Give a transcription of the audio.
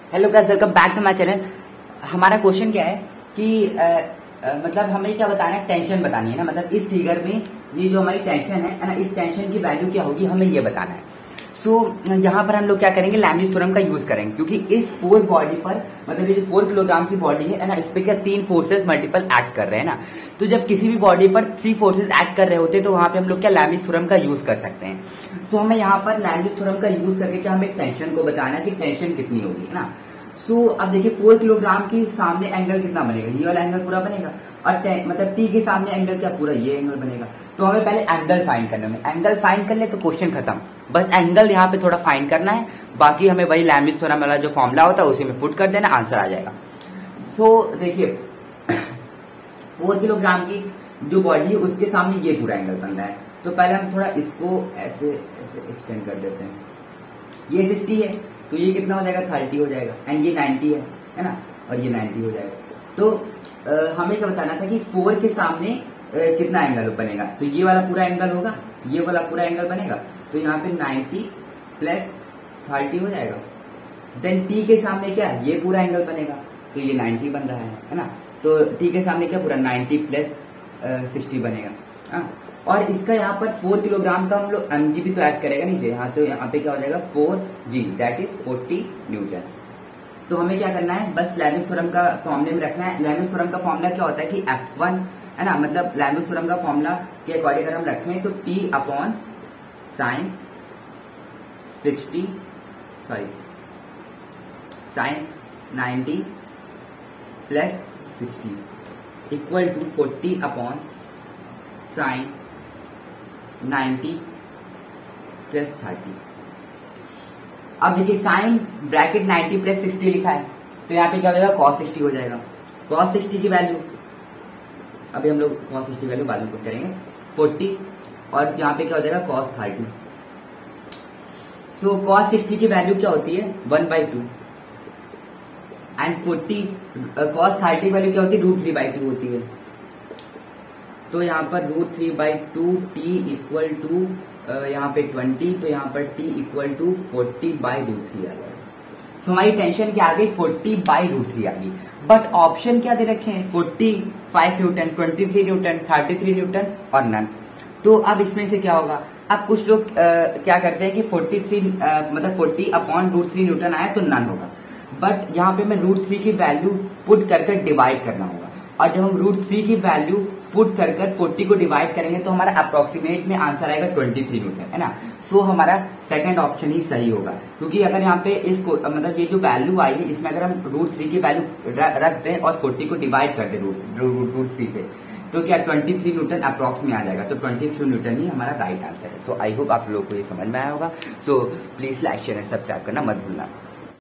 Hello guys, welcome back to my channel. हमारा question क्या है कि मतलब हमें क्या बताना है, टेंशन बतानी है ना। मतलब इस फिगर में ये जो हमारी टेंशन है ना, इस टेंशन की वैल्यू क्या होगी हमें ये बताना है। यहाँ पर हम लोग क्या करेंगे, लैम्ब्स थ्योरम का यूज करेंगे, क्योंकि इस 4 बॉडी पर मतलब ये जो 4 किलोग्राम की बॉडी है ना, इस पे क्या 3 फोर्सेस मल्टीपल एक्ट कर रहे हैं ना। तो जब किसी भी बॉडी पर 3 फोर्सेस एक्ट कर रहे होते हैं तो वहां पे हम लोग क्या लैम्ब्स थ्योरम का यूज कर सकते हैं। हमें यहाँ पर लैम्ब्स थ्योरम का यूज करके क्या हमें टेंशन को बताना है कि टेंशन कितनी होगी, है ना। अब देखिए 4 किलोग्राम के सामने एंगल कितना बनेगा, ये वाला एंगल पूरा बनेगा, और मतलब टी के सामने एंगल क्या पूरा ये एंगल बनेगा। तो हमें पहले एंगल फाइंड करना है। एंगल फाइंड कर ले तो क्वेश्चन खत्म। बस एंगल यहाँ पे थोड़ा फाइंड करना है, बाकी हमें वही लैम्ब्स थ्योरम वाला जो फॉर्मूला होता है उसी में पुट कर देना, आंसर आ जाएगा। देखिए 4 किलोग्राम की जो बॉडी है उसके सामने ये पूरा एंगल बन रहा है। तो पहले हम थोड़ा इसको ऐसे ऐसे एक्सटेंड कर देते हैं। ये 60 है तो ये कितना हो जाएगा, 30 हो जाएगा, एंड ये 90 है ना, और ये 90 हो जाएगा। तो हमें क्या बताना था कि 4 के सामने कितना एंगल बनेगा। तो ये वाला पूरा एंगल होगा, ये वाला पूरा एंगल बनेगा। तो यहाँ पे 90 प्लस 30 हो जाएगा। देन टी के सामने क्या, ये पूरा एंगल बनेगा, तो ये 90 बन रहा है ना। तो टी के सामने क्या पूरा 90 प्लस 60 बनेगा। हाँ, और इसका यहाँ पर 4 किलोग्राम का हम लोग mg भी तो ऐड करेगा नीचे, यहाँ तो यहाँ पे क्या हो जाएगा 4g, दैट इज 40 न्यूटन। तो हमें क्या करना है, बस लैम्ब्स थ्योरम का फॉर्मूले में रखना है। लैम्ब्स थ्योरम का फॉर्मूला क्या होता है कि F1 है ना, मतलब लैम्ब्स थ्योरम का फॉर्मूला के अकॉर्डिंग अगर हम रखें तो t upon sine 90 plus 60 equal to 40 upon sine 90 plus 30। अब देखिए साइन ब्रैकेट 90 प्लस 60 लिखा है, तो यहाँ पे क्या हो जाएगा cos 60 हो जाएगा। cos 60 की वैल्यू अभी हम लोग cos 60 वैल्यू बाद में पुट करेंगे 40, और यहाँ पे क्या हो जाएगा cos 30। cos 60 की वैल्यू क्या होती है 1/2, एंड 40 cos 30 वैल्यू क्या होती है √3/2 होती है। तो यहाँ पर √3/2 t इक्वल टू यहाँ पे 20, तो यहाँ पर t इक्वल टू 40/√3 आ गया। हमारी टेंशन क्या आ गई 40/√3 आ गई। बट ऑप्शन क्या दे रखे हैं 45 न्यूटन, 23 न्यूटन, 33 न्यूटन और नन। तो अब इसमें से क्या होगा, अब कुछ लोग क्या करते हैं कि 43 मतलब 40/√3 न्यूटन आया तो नन होगा। बट यहाँ पे मैं √3 की वैल्यू पुट कर डिवाइड करना होगा, और जब हम √3 की वैल्यू पुट कर 40 को डिवाइड करेंगे तो हमारा अप्रोक्सीमेट में आंसर आएगा 23 न्यूटन, है ना। हमारा सेकंड ऑप्शन ही सही होगा, क्योंकि अगर यहाँ पे इसको मतलब ये जो वैल्यू आई है इसमें अगर हम √3 की वैल्यू रख दें और 40 को डिवाइड कर दें √3 से, तो क्या 23 न्यूटन अप्रोक्स में आ जाएगा। तो 23 न्यूटन ही हमारा राइट आंसर है। आई होप आप लोगों को ये समझ में आया होगा। Please like share and subscribe करना मत भूलना।